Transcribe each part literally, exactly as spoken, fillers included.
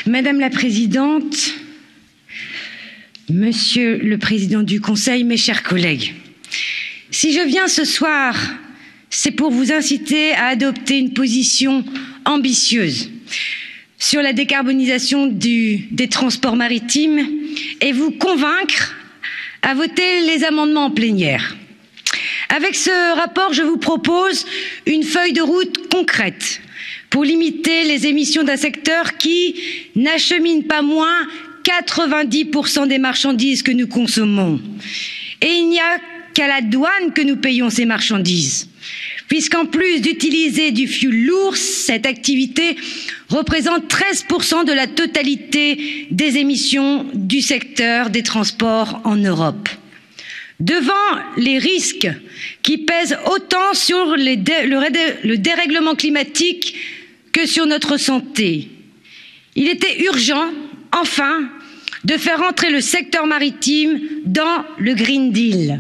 Madame la Présidente, Monsieur le Président du Conseil, mes chers collègues, si je viens ce soir, c'est pour vous inciter à adopter une position ambitieuse sur la décarbonisation du, des transports maritimes et vous convaincre à voter les amendements en plénière. Avec ce rapport, je vous propose une feuille de route concrète pour limiter les émissions d'un secteur qui n'achemine pas moins quatre-vingt-dix pour cent des marchandises que nous consommons. Et il n'y a qu'à la douane que nous payons ces marchandises, puisqu'en plus d'utiliser du fioul lourd, cette activité représente treize pour cent de la totalité des émissions du secteur des transports en Europe. Devant les risques qui pèsent autant sur les dé, le, le dérèglement climatique que sur notre santé, il était urgent, enfin, de faire entrer le secteur maritime dans le Green Deal.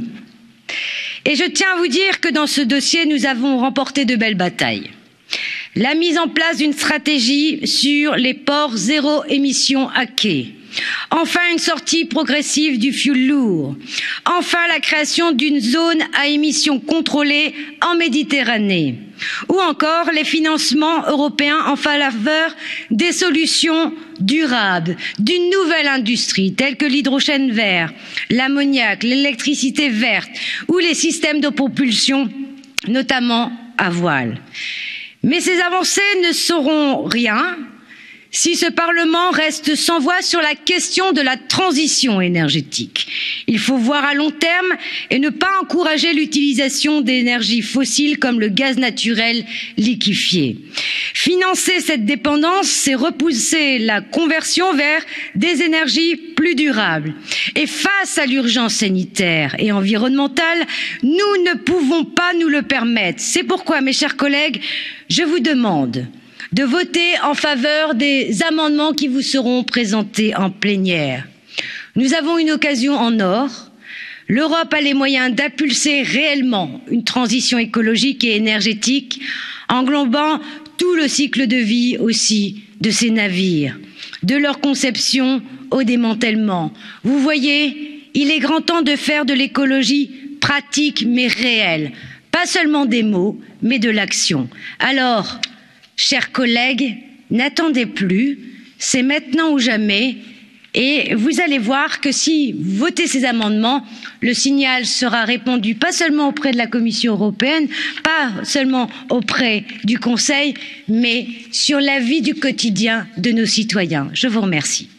Et je tiens à vous dire que dans ce dossier, nous avons remporté de belles batailles. La mise en place d'une stratégie sur les ports zéro émission à quai. Enfin, une sortie progressive du fioul lourd. Enfin, la création d'une zone à émissions contrôlées en Méditerranée. Ou encore les financements européens en faveur des solutions durables, d'une nouvelle industrie telle que l'hydrogène vert, l'ammoniac, l'électricité verte ou les systèmes de propulsion, notamment à voile. Mais ces avancées ne seront rien si ce Parlement reste sans voix sur la question de la transition énergétique. Il faut voir à long terme et ne pas encourager l'utilisation d'énergies fossiles comme le gaz naturel liquéfié. Financer cette dépendance, c'est repousser la conversion vers des énergies plus durables. Et face à l'urgence sanitaire et environnementale, nous ne pouvons pas nous le permettre. C'est pourquoi, mes chers collègues, je vous demande de voter en faveur des amendements qui vous seront présentés en plénière. Nous avons une occasion en or. L'Europe a les moyens d'impulser réellement une transition écologique et énergétique, englobant tout le cycle de vie aussi de ces navires, de leur conception au démantèlement. Vous voyez, il est grand temps de faire de l'écologie pratique mais réelle, pas seulement des mots, mais de l'action. Alors, chers collègues, n'attendez plus, c'est maintenant ou jamais, et vous allez voir que si vous votez ces amendements, le signal sera répandu pas seulement auprès de la Commission européenne, pas seulement auprès du Conseil, mais sur la vie du quotidien de nos citoyens. Je vous remercie.